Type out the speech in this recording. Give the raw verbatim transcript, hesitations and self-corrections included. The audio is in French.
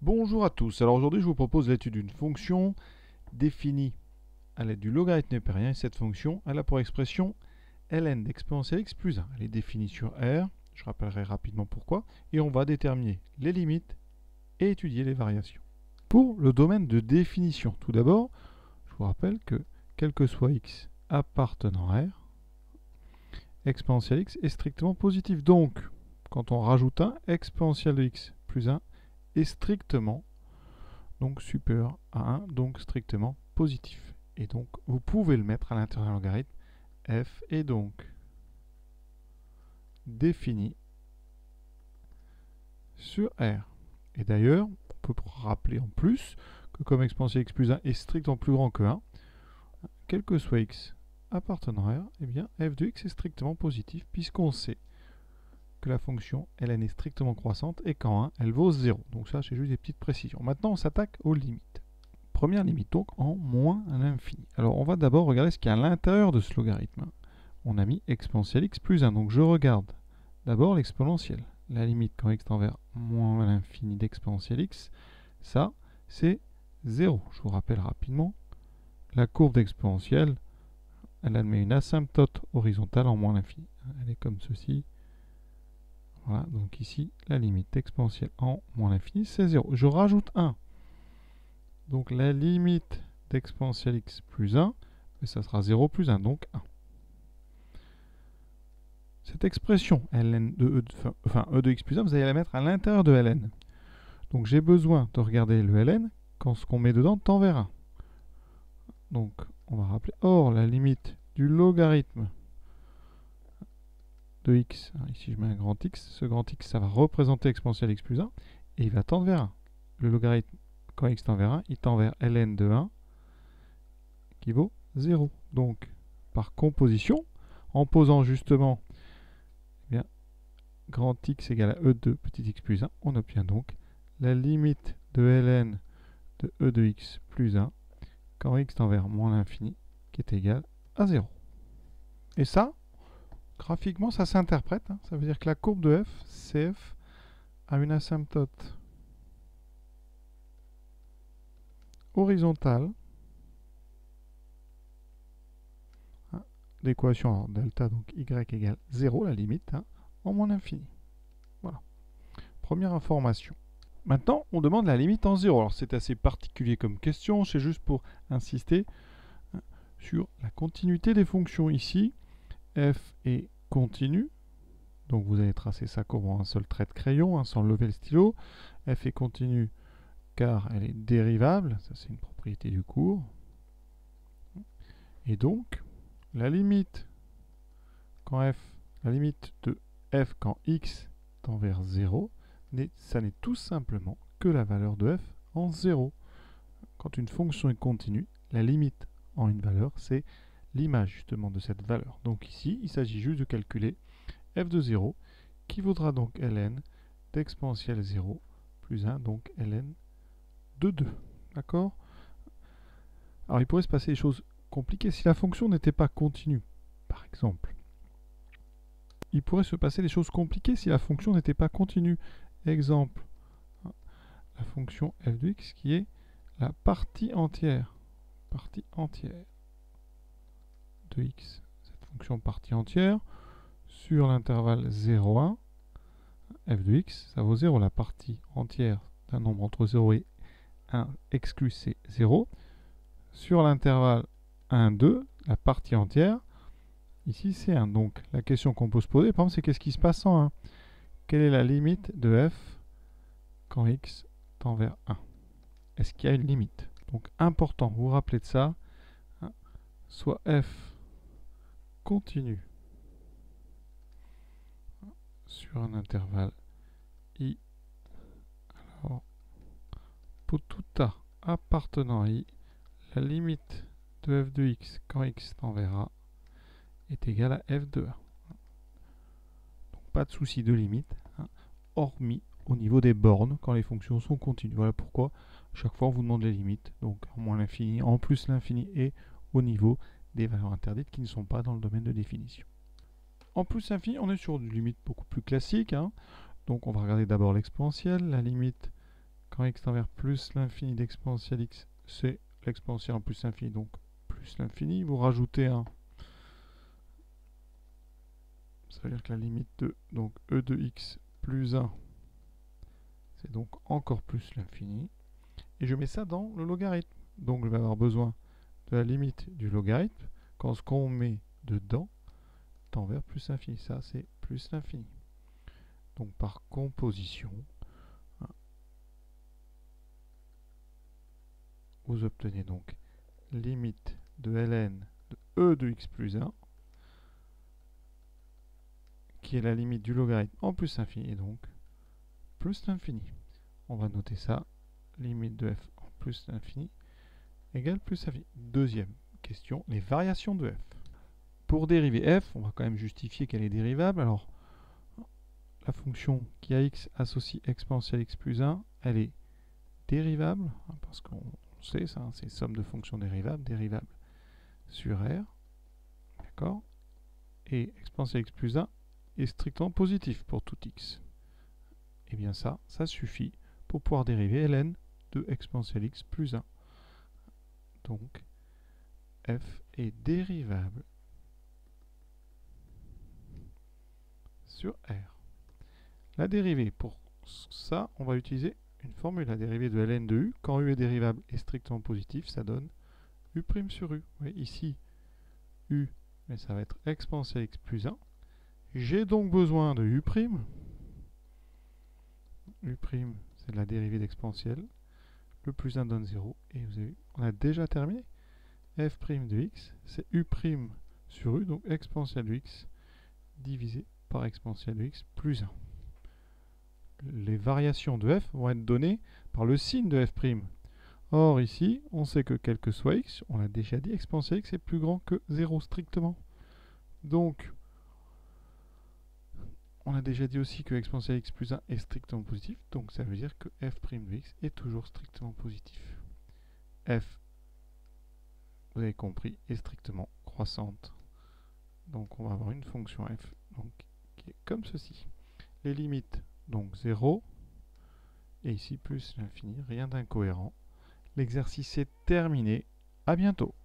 Bonjour à tous. Alors aujourd'hui, je vous propose l'étude d'une fonction définie à l'aide du logarithme népérien. Et cette fonction, elle a pour expression ln d'exponentielle x plus un. Elle est définie sur R. Je rappellerai rapidement pourquoi. Et on va déterminer les limites et étudier les variations. Pour le domaine de définition, tout d'abord, je vous rappelle que quel que soit x appartenant à R, exponentielle x est strictement positif. Donc, quand on rajoute un, exponentielle de x plus un est strictement donc supérieur à un, donc strictement positif. Et donc, vous pouvez le mettre à l'intérieur d'un logarithme. F est donc défini sur R. Et d'ailleurs, on peut rappeler en plus que comme exponentielle x plus un est strictement plus grand que un, quel que soit x appartenant à R, eh bien f de x est strictement positif, puisqu'on sait que la fonction ln est strictement croissante et qu'en un, elle vaut zéro. Donc ça, c'est juste des petites précisions. Maintenant, on s'attaque aux limites. Première limite, donc en moins à l'infini. Alors, on va d'abord regarder ce qu'il y a à l'intérieur de ce logarithme. On a mis exponentielle x plus un. Donc, je regarde d'abord l'exponentielle. La limite quand x tend vers moins à l'infini d'exponentielle x, ça, c'est zéro. Je vous rappelle rapidement, la courbe d'exponentielle, elle admet une asymptote horizontale en moins à l'infini. Elle est comme ceci. Voilà, donc ici, la limite exponentielle en moins l'infini, c'est zéro. Je rajoute un. Donc la limite d'exponentielle x plus un, ça sera zéro plus un, donc un. Cette expression ln de e de, enfin, e de x plus un, vous allez la mettre à l'intérieur de ln. Donc j'ai besoin de regarder le ln quand ce qu'on met dedans tend vers un. Donc on va rappeler, or la limite du logarithme de x, ici je mets un grand x, ce grand x ça va représenter exponentielle x plus un, et il va tendre vers un. Le logarithme, quand x tend vers un, il tend vers ln de un, qui vaut zéro. Donc, par composition, en posant justement eh bien, grand x égale à e de petit x plus un, on obtient donc la limite de ln de e de x plus un, quand x tend vers moins l'infini, qui est égal à zéro. Et ça, graphiquement, ça s'interprète. Hein. Ça veut dire que la courbe de f, C F, a une asymptote horizontale hein, d'équation delta, donc y égale zéro, la limite, hein, en moins l'infini. Voilà. Première information. Maintenant, on demande la limite en zéro. Alors, c'est assez particulier comme question. C'est juste pour insister hein, sur la continuité des fonctions ici. F est continue. Donc, vous allez tracer ça comme un seul trait de crayon, hein, sans lever le stylo. F est continue car elle est dérivable. Ça, c'est une propriété du cours. Et donc, la limite quand f, la limite de f quand x tend vers zéro, ça n'est tout simplement que la valeur de f en zéro. Quand une fonction est continue, la limite en une valeur, c'est l'image justement de cette valeur. Donc ici, il s'agit juste de calculer f de zéro, qui vaudra donc ln d'exponentielle zéro plus un, donc ln de deux. D'accord? Alors il pourrait se passer des choses compliquées. Si la fonction n'était pas continue, par exemple, il pourrait se passer des choses compliquées si la fonction n'était pas continue. Exemple, la fonction f de x qui est la partie entière, partie entière de x. Cette fonction partie entière, sur l'intervalle zéro, un, f de x, ça vaut zéro. La partie entière d'un nombre entre zéro et un exclu c'est zéro. Sur l'intervalle un, deux, la partie entière, ici c'est un. Donc la question qu'on peut se poser, par exemple, c'est qu'est-ce qui se passe en un? Quelle est la limite de f quand x tend vers un? Est-ce qu'il y a une limite? Donc important, vous vous rappelez de ça, hein, soit f continue sur un intervalle i, alors pour tout a appartenant à i, la limite de f de x quand x tend vers a est égale à f de a. Donc pas de souci de limite, hein, hormis au niveau des bornes quand les fonctions sont continues. Voilà pourquoi à chaque fois on vous demande les limites, donc en moins l'infini, en plus l'infini et au niveau des valeurs interdites qui ne sont pas dans le domaine de définition. En plus l'infini, on est sur une limite beaucoup plus classique. Hein. Donc on va regarder d'abord l'exponentielle, la limite quand x tend vers plus l'infini d'exponentielle x, c'est l'exponentielle en plus l'infini, donc plus l'infini. Vous rajoutez un. Ça veut dire que la limite de donc e de x plus un, c'est donc encore plus l'infini. Et je mets ça dans le logarithme. Donc je vais avoir besoin de la limite du logarithme quand ce qu'on met dedans tend vers plus l'infini. Ça, c'est plus l'infini. Donc par composition, hein, vous obtenez donc limite de ln de e de x plus un, qui est la limite du logarithme en plus infini, et donc plus l'infini. On va noter ça, limite de f en plus l'infini égale plus l'infini. Deuxième question, les variations de f. Pour dériver f, on va quand même justifier qu'elle est dérivable. Alors, la fonction qui a x associe exponentielle x plus un, elle est dérivable, hein, parce qu'on sait ça, hein, c'est somme de fonctions dérivables, dérivable sur R, d'accord. Et exponentielle x plus un est strictement positif pour tout x. Et bien ça, ça suffit pour pouvoir dériver ln de exponentielle x plus un. Donc, f est dérivable sur R. La dérivée, pour ça, on va utiliser une formule, la dérivée de ln de u. Quand u est dérivable et strictement positif, ça donne u' sur u. Vous voyez, ici, u, mais ça va être exponentielle x plus un. J'ai donc besoin de u'. u', c'est la dérivée d'exponentielle. Le plus un donne zéro. Et vous avez, on a déjà terminé. F' de x, c'est u' sur u, donc exponentielle de x divisé par exponentielle de x plus un. Les variations de f vont être données par le signe de f'. Or ici, on sait que quel que soit x, on l'a déjà dit, exponentielle x est plus grand que zéro strictement. Donc, on a déjà dit aussi que exponentielle x plus un est strictement positif, donc ça veut dire que f' de x est toujours strictement positif. F, vous avez compris, est strictement croissante. Donc on va avoir une fonction f donc, qui est comme ceci. Les limites, donc zéro, et ici plus l'infini, rien d'incohérent. L'exercice est terminé. À bientôt.